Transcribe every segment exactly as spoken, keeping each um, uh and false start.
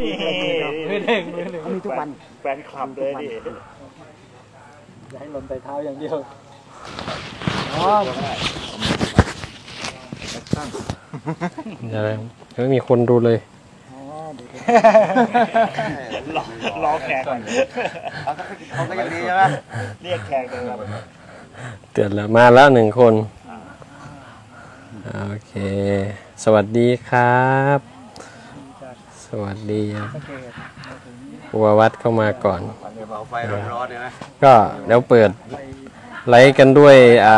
มือหนึ่งมือหนึ่งมีทุกวันแฟนคลับเลยดิอย่าให้หล่นใส่เท้าอย่างเดียวอ๋ออะไรไม่มีคนดูเลยรอรอแขกก่อนเขาก็ยังดีใช่ไหมเรียกแขกเลยครับเตือนแล้วมาแล้วหนึ่งคนโอเคสวัสดีครับสวัสดีครูวัดเข้ามาก่อนก็เดี๋ยวเปิดไลฟ์กันด้วย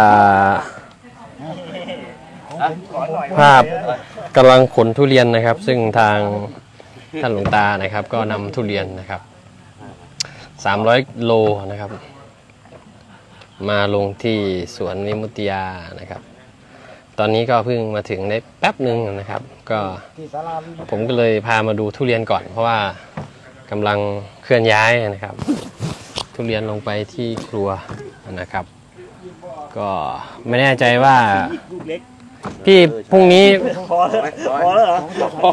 ภาพกำลังขนทุเรียนนะครับซึ่งทางท่านหลวงตานะครับก็นำทุเรียนนะครับสามร้อยโลนะครับมาลงที่สวนวิมุตติยานะครับตอนนี้ก็เพิ่งมาถึงได้แป๊บหนึ่งนะครับก็ผมก็เลยพามาดูทุเรียนก่อนเพราะว่ากำลังเคลื่อนย้ายนะครับทุเรียนลงไปที่ครัวนะครับก็ไม่แน่ใจว่าพี่พรุ่งนี้พอแล้วพอแล้วเหรอ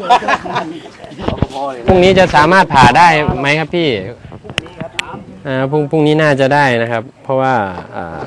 พรุ่งนี้จะสามารถผ่าได้ไหมครับพี่อ่าพรุ่งพรุ่งนี้น่าจะได้นะครับเพราะว่าอ่า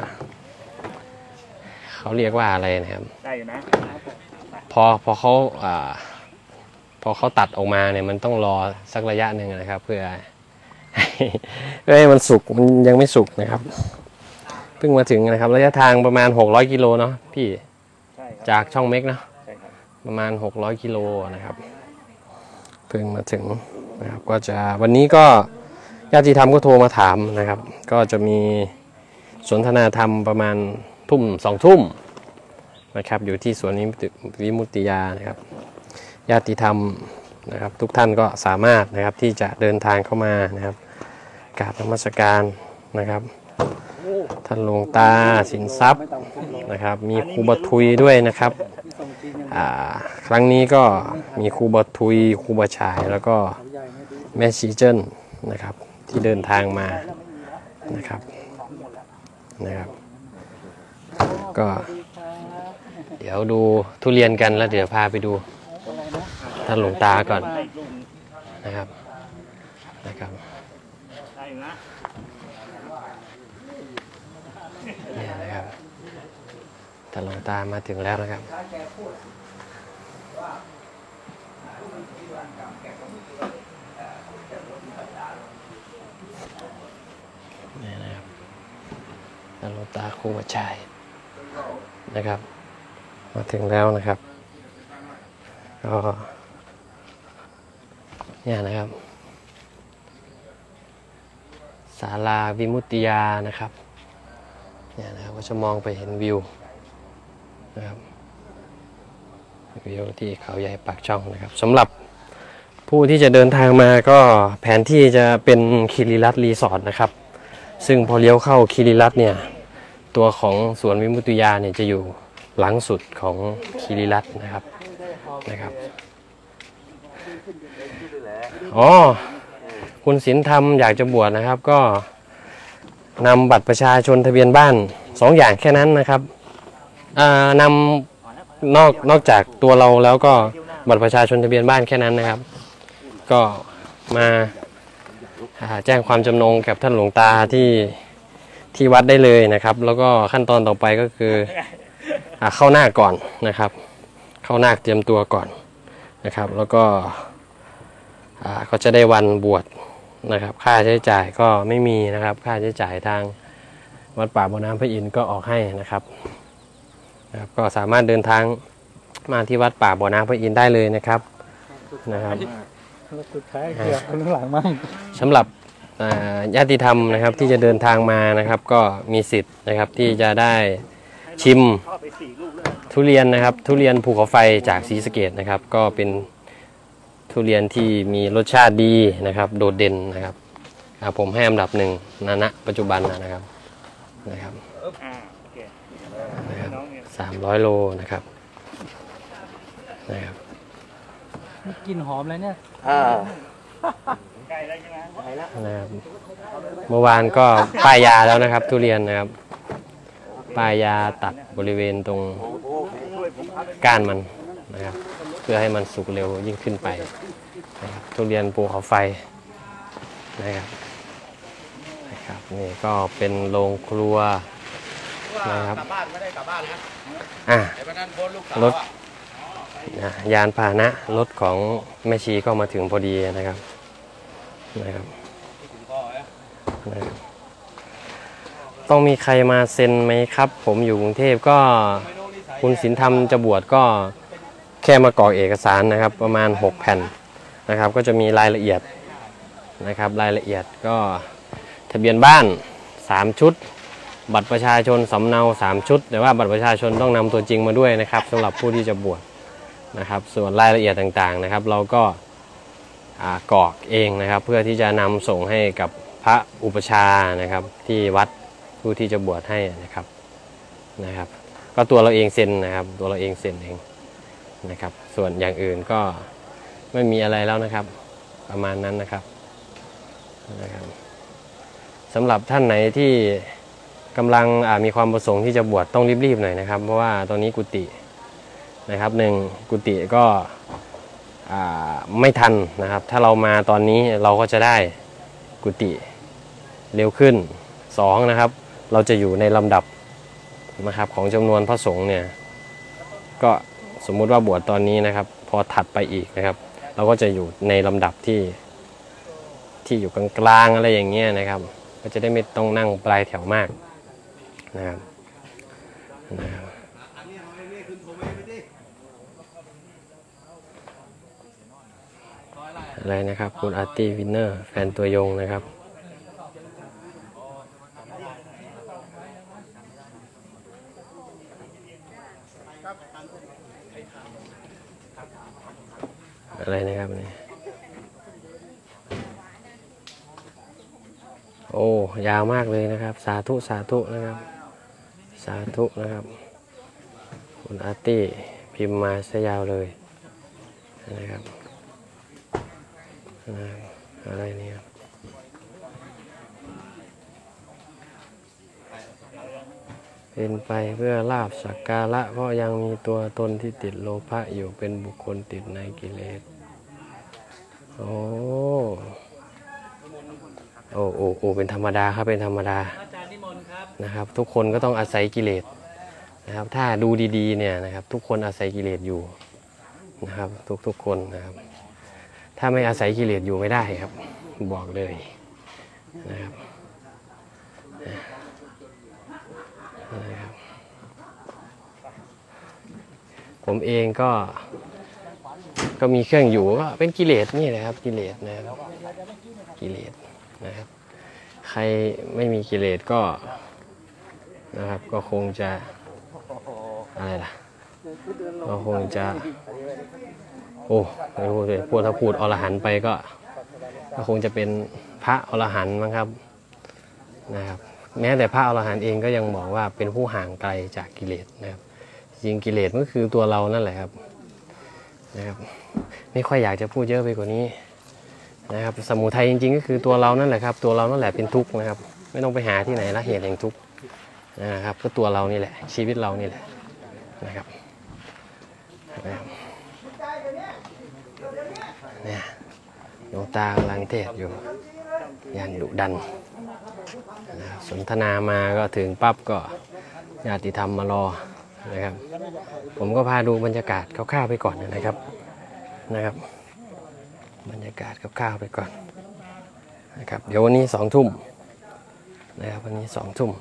เขาเรียกว่าอะไรนะครับได้อยู่นะพอพอเขาอ่าพอเขาตัดออกมาเนี่ยมันต้องรอสักระยะหนึ่งนะครับเพื่อเพื่อให้มันสุกมันยังไม่สุกนะครับเพิ่งมาถึงนะครับระยะทางประมาณหกร้อยกิโลเนาะพี่จากช่องเม็กเนาะประมาณหกร้อยกิโลนะครับเพิ่งมาถึงนะครับก็จะวันนี้ก็ญาติธรรมก็โทรมาถามนะครับก็จะมีสนทนาธรรมประมาณทุ่มสองทุ่มนะครับอยู่ที่สวนวิมุตติยานะครับญาติธรรมนะครับทุกท่านก็สามารถนะครับที่จะเดินทางเข้ามานะครับกราบนมัสการนะครับท่านหลวงตาสินทรัพย์นะครับมีครูบทุยด้วยนะครับครั้งนี้ก็มีครูบทุยครูบชายแล้วก็แม่ชีเจิ้นนะครับที่เดินทางมานะครับนะครับก็เดี๋ยวดูทุเรียนกันแล้วเดี๋ยวพาไปดูท่านหลวงตาก่อนนะครับนะครับนี่นะครับท่านหลวงตามาถึงแล้วนะครับนี่นะครับท่านหลวงตาครูบชายนะครับมาถึงแล้วนะครับก็เนี่ยนะครับศาลาวิมุตติยานะครับเนี่ยนะครับก็จะมองไปเห็นวิวนะครับวิวที่เขาใหญ่ปากช่องนะครับสำหรับผู้ที่จะเดินทางมาก็แผนที่จะเป็นคีรีรัตน์รีสอร์ทนะครับซึ่งพอเลี้ยวเข้าคีรีรัตน์เนี่ยตัวของสวนวิมุตติยาเนี่ยจะอยู่หลังสุดของคีรีรัตน์นะครับนะครับอ๋อคุณศิลธรรมอยากจะบวชนะครับก็นำบัตรประชาชนทะเบียนบ้านสองอย่างแค่นั้นนะครับนำนอกนอกจากตัวเราแล้วก็บัตรประชาชนทะเบียนบ้านแค่นั้นนะครับก็มาแจ้งความจำนงกับท่านหลวงตาที่ที่วัดได้เลยนะครับแล้วก็ขั้นตอนต่อไปก็คือเข้าหน้าก่อนนะครับเข้าหน้าเตรียมตัวก่อนนะครับแล้วก็ก็จะได้วันบวชนะครับค่าใช้จ่ายก็ไม่มีนะครับค่าใช้จ่ายทางวัดป่าบ่อน้ำพระอินทร์ก็ออกให้นะครับนะครับก็สามารถเดินทางมาที่วัดป่าบ่อน้ำพระอินทร์ได้เลยนะครับนะครับสุดท้ายเกือบข้างหลังมั่งสำหรับญาติธรรมนะครับที่จะเดินทางมานะครับก็มีสิทธิ์นะครับที่จะได้ชิมทุเรียนนะครับทุเรียนภูเขาไฟจากศรีสะเกษนะครับก็เป็นทุเรียนที่มีรสชาติดีนะครับโดดเด่นนะครับผมให้อันดับหนึ่งนะณปัจจุบันนะครับนะครับสามร้อยโลนะครับนะครับกลิ่นหอมเลยเนี่ยใกล้แล้วใช่ไหมใกล้แล้วนะครับเมื่อวานก็ป้ายยาแล้วนะครับทุเรียนนะครับป้ายยาตัดบริเวณตรงก้านมันนะครับเพื่อให้มันสุกเร็วยิ่งขึ้นไปนะครับทุเรียนภูเขาไฟนะครับนะครับนี่ก็เป็นโรงครัวนะครับกลับบ้านไม่ได้กลับบ้านนะอ่ะไอ้พนันโพสลูกสาวรถนะยานพาหนะรถของแม่ชีก็มาถึงพอดีนะครับนะครับนะครับต้องมีใครมาเซ็นไหมครับผมอยู่กรุงเทพก็คุณศิลธรรมจะบวชก็แค่มากรอกเอกสารนะครับประมาณหกแผ่นนะครับก็จะมีรายละเอียดนะครับรายละเอียดก็ทะเบียนบ้านสามชุดบัตรประชาชนสำเนาสามชุดแต่ว่าบัตรประชาชนต้องนำตัวจริงมาด้วยนะครับสำหรับผู้ที่จะบวชนะครับส่วนรายละเอียดต่างๆนะครับเราก็กรอกเองนะครับเพื่อที่จะนำส่งให้กับพระอุปชานะครับที่วัดผู้ที่จะบวชให้นะครับนะครับก็ตัวเราเองเซ็นนะครับตัวเราเองเซ็นเองนะครับส่วนอย่างอื่นก็ไม่มีอะไรแล้วนะครับประมาณนั้นนะครับนะครับสำหรับท่านไหนที่กำลังมีความประสงค์ที่จะบวชต้องรีบๆหน่อยนะครับเพราะว่าตอนนี้กุฏินะครับหนึ่งกุฏิก็ไม่ทันนะครับถ้าเรามาตอนนี้เราก็จะได้กุฏิเร็วขึ้นสองนะครับเราจะอยู่ในลำดับนะครับของจำนวนพระสงฆ์เนี่ยก็สมมุติว่าบวชตอนนี้นะครับพอถัดไปอีกนะครับเราก็จะอยู่ในลำดับที่ที่อยู่กลางๆอะไรอย่างเงี้ยนะครับก็จะได้ไม่ต้องนั่งปลายแถวมากนะครับนะครับอะไรนะครับคุณอาร์ตี้วินเนอร์แฟนตัวยงนะครับอะไรนะครับนี่โอ้ยาวมากเลยนะครับสาธุสาธุนะครับสาธุนะครับคุณอาร์ตี้พิมพ์มาซะยาวเลยนะครับอะไรเนี่ยเป็นไปเพื่อลาภสักการะเพราะยังมีตัวตนที่ติดโลภะอยู่เป็นบุคคลติดในกิเลสโอ้โอ้โอ้โอ้เป็นธรรมดาครับเป็นธรรมดานะครับทุกคนก็ต้องอาศัยกิเลสนะครับถ้าดูดีๆเนี่ยนะครับทุกคนอาศัยกิเลสอยู่นะครับทุกๆคนนะครับถ้าไม่อาศัยกิเลสอยู่ไม่ได้ครับบอกเลยนะครับนะครับผมเองก็ก็มีเครื่องอยู่ก็เป็นกิเลสนี่แหละครับกิเลสนะครับกิเลสนะครับใครไม่มีกิเลสก็นะครับก็คงจะอะไรล่ะก็คงจะโอ้ไม่รู้เลยพูดถ้าพูดอรหันต์ไปก็ก็คงจะเป็นพระอรหันต์มั้งครับนะครับแม้แต่พระอรหันต์เองก็ยังบอกว่าเป็นผู้ห่างไกลจากกิเลสนะครับจริงกิเลสก็คือตัวเรานั่นแหละครับนะครับไม่ค่อยอยากจะพูดเยอะไปกว่านี้นะครับสมุทัยจริงๆก็คือตัวเรานั่นแหละครับตัวเรานั่นแหละเป็นทุกข์นะครับไม่ต้องไปหาที่ไหนละเหตุแห่งทุกข์นะครับก็ตัวเรานี่แหละชีวิตเรานี่แหละนะครับเนี่ยหลวงตากำลังเทศอยู่อย่างดุดันสนทนามาก็ถึงปั๊บก็ญาติธรรมมารอนะครับผมก็พาดูบรรยากาศคร่าวๆไปก่อนนะครับนะครับบรรยากาศคร่าวๆไปก่อนนะครับเดี๋ยววันนี้สองทุ่มนะครับวันนี้สองทุ่ม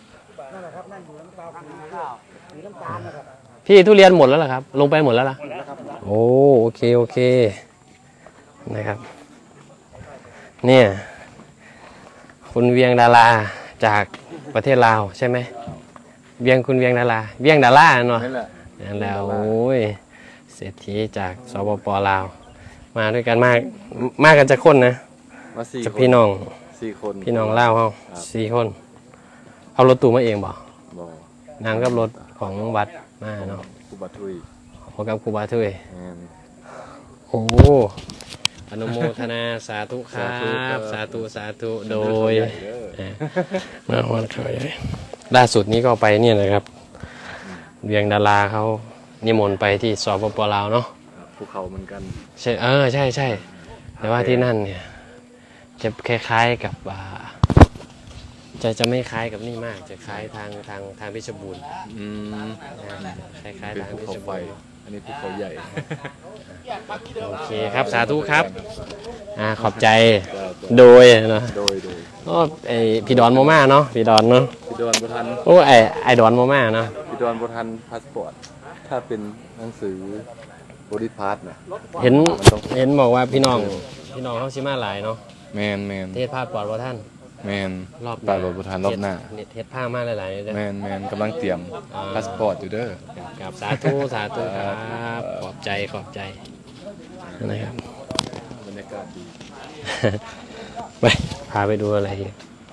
พี่ทุเรียนหมดแล้วเหรอครับลงไปหมดแล้วล่ะโอ้โอเคโอเคนะครับเนี่ยคุณเวียงดาราจากประเทศลาวใช่ไหมเวียงคุณเวียงดาราเวียงดาราเนาะนั่นแหละโอ้ยเศรษฐีจากสปป.ลาวมาด้วยกันมากมากกันจะคนนะจากพี่น้องสี่คนพี่น้องลาวเขาสี่คนเอารถตู้มาเองบ่นั่งกับรถของวัดมาเนาะครูบาทุยพอกับครูบาทุยโอ้อนุโมทนาสาธุครับสาธุสาธุโดยมาวันเฉยล่าสุดนี้ก็ไปเนี่ยนะครับเวียงดาราเขานิมนต์ไปที่สปป.ลาวเนาะภูเขาเหมือนกันใช่เออใช่ใช่แต่ว่าที่นั่นเนี่ยจะคล้ายๆกับจะจะไม่คล้ายกับนี่มากจะคล้ายทางทางทางเพชรบูรณ์อืมคล้ายๆเป็นทางภูเพชเขารไฟบูรณ์อันนี้ภูเขาใหญ่โอเคครับสาธุครับอ่าขอบใจโดยเนาะโดยโดยโอ้ไอพี่ดอนโมมาเนาะพี่ดอนเนาะพี่ดอนบทันโอ้ไอไอดอนโมมาเนาะพี่ดอนบทันพาสปอร์ตถ้าเป็นหนังสือบริพาสนะเห็นเห็นบอกว่าพี่น้องพี่น้องเขาชิมาหลายเนาะแมนแมนเทศภาพปลอดว่าท่านแมนรอบปาดบทันรอบหน้าเทศเทศผ้ามาหลายๆเลยเด้อแมนแมนกำลังเตรียมพาสปอร์ตอยู่เด้อครับสาธุสาธุครับขอบใจขอบใจนะครับบรรยากาศดีไปพาไปดูอะไรอีก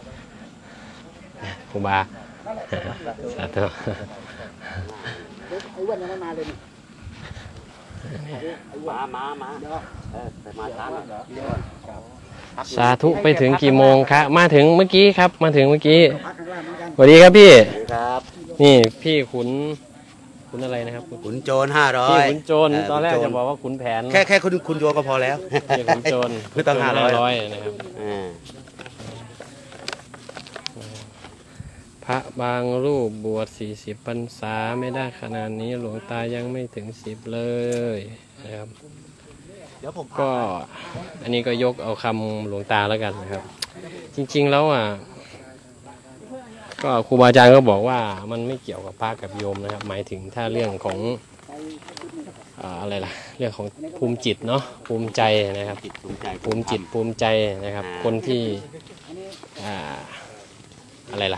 ครูบาสาธุไอ้วันยังไม่มาเลยมามามาเออแต่มาช้าหน่อยสาธุไปถึงกี่โมงครับมาถึงเมื่อกี้ครับมาถึงเมื่อกี้สวัสดีครับพี่ครับนี่พี่ขุนขุนอะไรนะครับขุนโจรห้าร้อพี่ยขุนโจรตอนแรกจะบอกว่าขุนแผนแค่แค่คุณคุณโจรก็พอแล้วพี่ขุนโจรไม่ต้องห้าร้อยนะครับอ่าพระบางรูปบวชสี่สิบพรรษาไม่ได้ขนาดนี้หลวงตายังไม่ถึงสิบเลยนะครับเดี๋ยวผมก็อันนี้ก็ยกเอาคำหลวงตาแล้วกันนะครับ จริงๆแล้วอ่ะก็ครูบาอาจารย์ก็บอกว่ามันไม่เกี่ยวกับพระกับโยมนะครับ หมายถึงถ้าเรื่องของอ่าอะไรล่ะเรื่องของภูมิจิตเนาะภูมิใจนะครับจิตภูมิใจภูมิจิตภูมิใจนะครับ คนที่อ่าอะไรล่ะ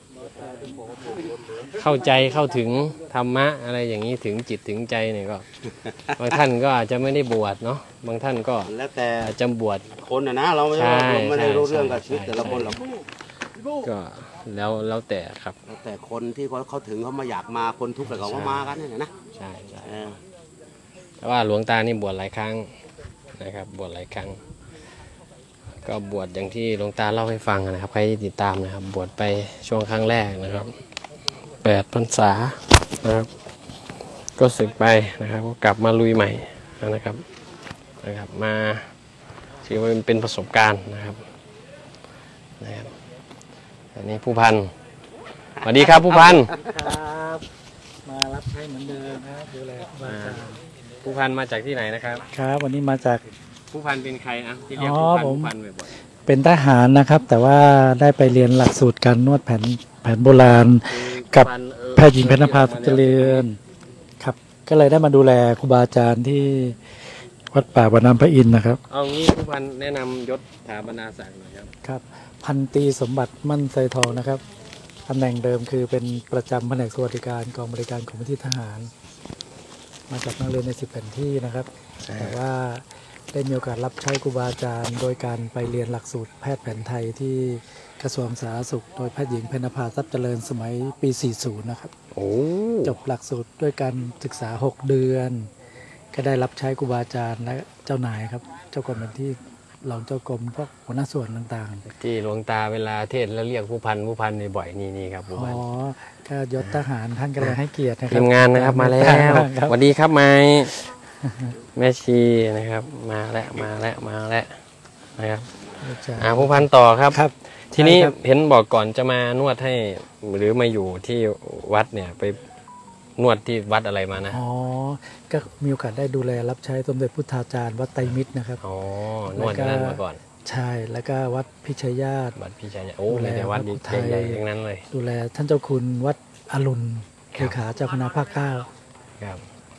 เข้าใจเข้าถึงธรรมะอะไรอย่างนี้ถึงจิตถึงใจเนี่ยก็ บางท่านก็อาจจะไม่ได้บวชเนาะบางท่านก็แล้วแต่อาจจะบวชคนนะนะเราไม่ใช่ได้ไม่ได้รู้ใช่เรื่องกับชีวิตใช่แต่ละคนหรอกก็แล้วแล้วแต่ครับแล้วแต่คนที่เขาเขาถึงเขามาอยากมาคนทุกข์แต่เขาก็มากันเนี่ยนะใช่ใช่เออแต่ว่าหลวงตานี่บวชหลายครั้งนะครับบวชหลายครั้ง ก็บวชอย่างที่หลวงตาเล่าให้ฟังนะครับใครที่ติดตามนะครับ บวชไปช่วงครั้งแรกนะครับแปดพรรษานะครับ ก็สึกไปนะครับก็กลับมาลุยใหม่นะครับนะครับ มาถือว่าเป็นประสบการณ์นะครับนะครับอันนี้ผู้พันสวัสดีครับผู้พันครับมารับใช้เหมือนเดิมครับดูแลครูบาอาจารย์ผู้พันมาจากที่ไหนนะครับครับวันนี้มาจากผู้พันเป็นใครอ่ะที่เรียกอ๋อผู้พันผมผู้พันบ่อยเป็นทหารนะครับ แต่ว่าได้ไปเรียนหลักสูตรการนวดแผนแผนโบราณๆกับผู้พันเออแพทย์หญิงเพชรนภาสุขเจริญครับ ก็เลยได้มาดูแลครูบาอาจารย์ที่วัดป่าวันน้ำพระอินทร์นะครับเอางี้ผู้พันแนะนำยศถาบรรดาศักดิ์หน่อยครับครับ พันตรีสมบัติมั่นไซทองนะครับตำแหน่งเดิมคือเป็นประจำแผนกสวัสดิการกองบริการของที่ทหาร มาจากนักเรียนในสิบแผ่นที่นะครับ แต่ว่าได้มีโอกาสรับใช้ครูบาอาจารย์โดยการไปเรียนหลักสูตรแพทย์แผนไทยที่กระทรวงสาธารณสุข โดยแพทย์หญิงเพญนภาทรัพย์เจริญสมัยปี สี่สิบ นะครับโอ้จบหลักสูตรด้วยการศึกษา หก เดือน ก็ได้รับใช้ครูบาอาจารย์และเจ้านายครับ เจ้ากรมเป็นที่รองเจ้ากรมพวกหัวหน้าส่วนต่างๆที่หลวงตาเวลาเทศน์แล้วเรียกผู้พันผู้พันบ่อยๆนี่นี่ครับผู้อ๋อพันก็ยศทหารท่านก็เลยให้เกียรตินะครัทีมงานนะครับมาแล้วครับสวัสดีครับไม้แม่ชีนะครับ มาแล้วมาแล้วมาแล้วนะครับอ่าผู้พันต่อครับครับทีนี้ใช่ครับเห็นบอกก่อนจะมานวดให้หรือมาอยู่ที่วัดเนี่ยไปนวดที่วัดอะไรมานะอ๋อ ก็มีโอกาสได้ดูแลรับใช้สมเด็จพุทธาจารย์วัดไตรมิตรนะครับอ๋อนวดที่นั่นมาก่อนใช่ แล้วก็วัดพิชยญาติวัดพี่ชายโอ้ดูแลมีแต่วัดวัดอุทัยใหญ่ๆทั้งนั้นเลยดูแลท่านเจ้าคุณวัดอรุณเลขาเจ้าคณะภาคเก้าครับ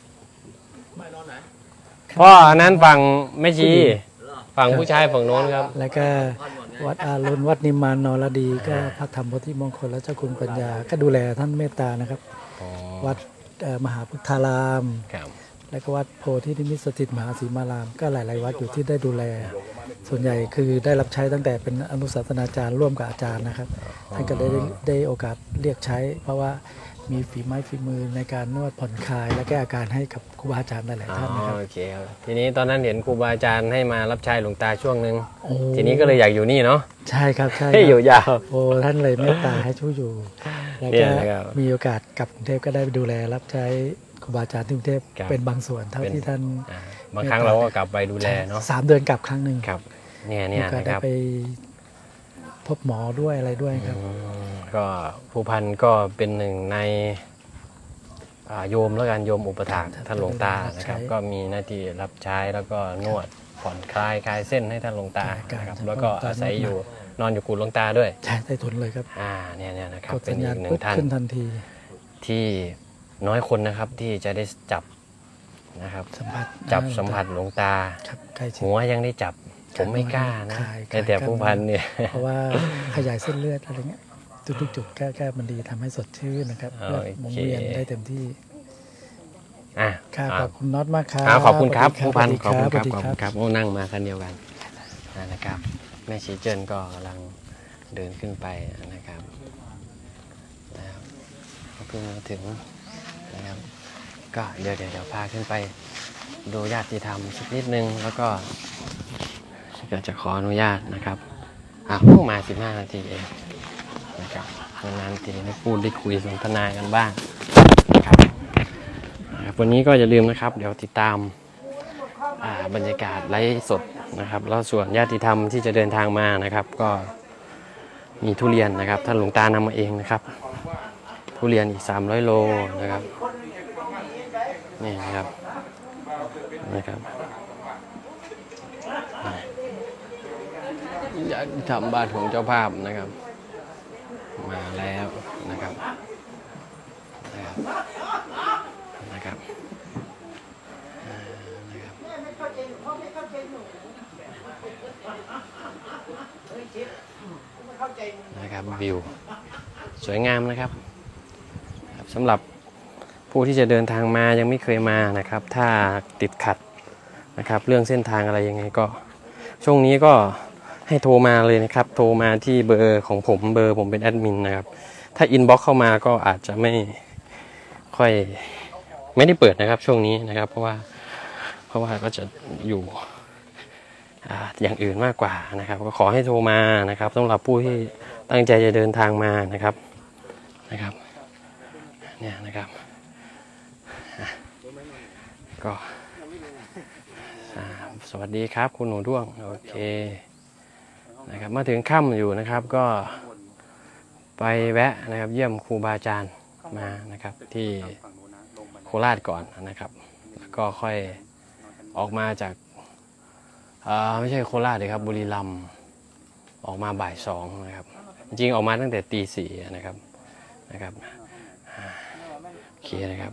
พ่ออันนั้นฝั่งแม่ชีฝั่งผู้ชายฝั่งโน้นครับแล้วก็วัดอารุณวัดนิมมานนรดี ก็พระธรรมโพธิมงคลและเจ้าคุณปัญญา ก็ดูแลท่านเมตตานะครับอ๋อวัดเอ่อมหาพุทธารามครับแล้วก็วัดโพธินิมิตสถิตมหาสีมาราม ก็หลาย ๆ วัดอยู่ที่ได้ดูแล ส่วนใหญ่คือได้รับใช้ตั้งแต่เป็นอนุศาสนาจารย์ร่วมกับอาจารย์นะครับ ท่านก็ได้ได้โอกาสเรียกใช้ เพราะว่ามีฝีไม้ฝีมือในการนวดผ่อนคลาย และแก้อาการให้กับครูบาอาจารย์หลายอ๋อๆท่านนะครับโอเคครับทีนี้ตอนนั้นเห็นครูบาอาจารย์ให้มารับใช้หลวงตาช่วงหนึ่งโอ้ทีนี้ก็เลยอยากอยู่นี่เนาะใช่ครับใช่ให้คอยู่รับยาวโอ้ท่านเลยเมตตาให้ช่วยอยู่ แล้วเนี่ก็ยนะครับมีโอกาสกลับกรุงเทพก็ได้ไปดูแลรับใช้ครูบาอาจารย์ที่กรุงเทพครับเป็นบางส่วนเท่าเป็นที่ท่านอ่าบางครั้งเราก็กลับไปดูแลเนาะสามเดือนกลับครั้งหนึ่งครับเนี่ยเนี่ยก็นะคได้รับไปพบหมอด้วยอะไรด้วยครับอืมก็ผู้พันก็เป็นหนึ่งในอ่าโยมแล้วกันโยมอุปถากท่านหลวงตานะครับ ก็มีหน้าที่รับใช้แล้วก็นวดผ่อนคลายคลายเส้นให้ท่านหลวงตานะครับแล้วก็อาศัยอยู่นอนอยู่กู่หลวงตาด้วยใช่ใต้ถุนเลยครับอ่าเนี่ยเนี่ยนะครับกดเป็สันญอีญาณกหนึ่ปุ๊งบท่านขึ้นทันทีที่น้อยคนนะครับที่จะได้จับนะครับสัมผัสจับอ่าสัมผัสหลวงตาครับใกล้ชิดหัวยังได้จับผมไม่กล้านะคลายแต่แต่ผู้พันเนี่ยเพราะว่าขยายเส้นเลือดอะไรเงี้ยทุกๆจุดแก้แก้มันดีทำให้สดชื่นนะครับโอเลือดเคหมุนเวียนได้เต็มที่อ่ะครับอ่ะขอบคุณน็อตมากครับอ่าขอบคุณครับสวัผู้สพันดีขอบคุณครับสวัสดีขอบคุณครับโอ้นั่งมาคันเดียวกันนะครับแม่ชีเจิ้นก็กำลังเดินขึ้นไปนะครับนะครับเพิ่งมาถึงนะครับก็เดี๋ยวเดี๋ยวเดี๋ยวพาขึ้นไปดูญาติธรรมสักนิดนึงแล้วก็ก็จะขออนุญาตนะครับอ่ะเพิ่งมาสิบห้านาทีเองนะครับนานๆทีได้พูดได้คุยสนทนากันบ้างนะครับนะครับวันนี้ก็อย่าลืมนะครับเดี๋ยวติดตามอ่าบรรยากาศไลฟ์สดนะครับแล้วส่วนญาติธรรมที่จะเดินทางมานะครับก็มีทุเรียนนะครับท่านหลวงตานำมาเองนะครับทุเรียนอีกสามร้อยโลนะครับนี่นะครับนะครับญาติธรรมบ้านของเจ้าภาพนะครับมาแล้วนะครับนะครับนะครับอ่านะครับนะครับวิวสวยงามนะครับครับสำหรับผู้ที่จะเดินทางมายังไม่เคยมานะครับถ้าติดขัดนะครับเรื่องเส้นทางอะไรยังไงก็ช่วงนี้ก็ให้โทรมาเลยนะครับโทรมาที่เบอร์ของผมเบอร์ผมเป็นแอดมินนะครับถ้าอินบ็อกซ์เข้ามาก็อาจจะไม่ค่อยไม่ได้เปิดนะครับช่วงนี้นะครับเพราะว่าเพราะว่าก็จะอยู่อ่าอย่างอื่นมากกว่านะครับก็ขอให้โทรมานะครับสำหรับผู้ที่ตั้งใจจะเดินทางมานะครับนะครับเนี่ยนะครับอ่ะก็อ่าสวัสดีครับคุณหนูด้วงโอเคนะครับมาถึงค่ำอยู่นะครับก็ไปแวะนะครับเยี่ยมครูบาอาจารย์มานะครับที่โคราชก่อนนะครับแล้วก็ค่อยออกมาจากอ่าไม่ใช่โคราชเลยครับบุรีรัมย์ออกมาบ่ายสองนะครับจริงๆออกมาตั้งแต่ตีสี่นะครับนะครับอ่าโอเคนะครับ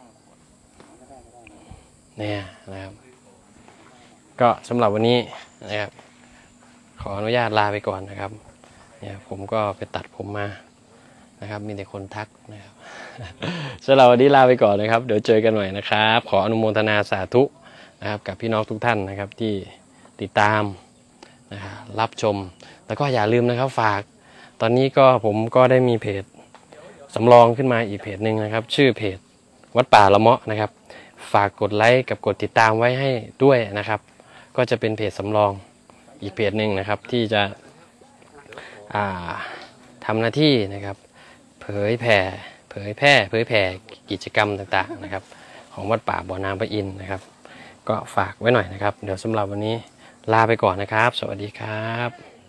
เนี่ยนะครับก็สำหรับวันนี้นะครับขออนุญาตลาไปก่อนนะครับเนี่ยผมก็ไปตัดผมมานะครับมีแต่คนทักนะครับ สำหรับวันนี้ลาไปก่อนนะครับเดี๋ยวเจอกันใหม่นะครับขออนุโมทนาสาธุนะครับกับพี่น้องทุกท่านนะครับที่ติดตามนะครับรับชมแล้วก็อย่าลืมนะครับฝากตอนนี้ก็ผมก็ได้มีเพจสำรองขึ้นมาอีกเพจหนึ่งนะครับชื่อเพจวัดป่าละเมาะนะครับฝากกดไลค์กับกดติดตามไว้ให้ด้วยนะครับก็จะเป็นเพจสำรองอีกเพจหนึ่งนะครับที่จะอ่าทำหน้าที่นะครับเผยแผ่เผยแพร่เผยแผ่กิจกรรมต่างๆนะครับของวัดป่าบ่อน้ำพระอินทร์นะครับก็ฝากไว้หน่อยนะครับเดี๋ยวสำหรับวันนี้ลาไปก่อนนะครับสวัสดีครับ